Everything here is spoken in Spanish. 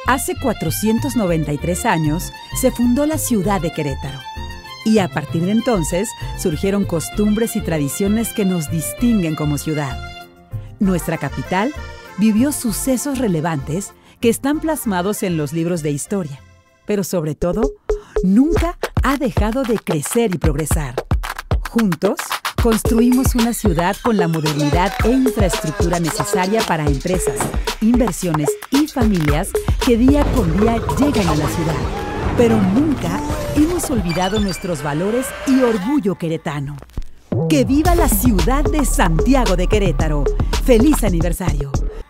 Hace 493 años se fundó la ciudad de Querétaro. Y a partir de entonces surgieron costumbres y tradiciones que nos distinguen como ciudad. Nuestra capital vivió sucesos relevantes que están plasmados en los libros de historia, pero sobre todo, nunca ha dejado de crecer y progresar. Juntos, construimos una ciudad con la modernidad e infraestructura necesaria para empresas, inversiones y familias que día con día llegan a la ciudad. Pero nunca hemos olvidado nuestros valores y orgullo queretano. ¡Que viva la ciudad de Santiago de Querétaro! ¡Feliz aniversario!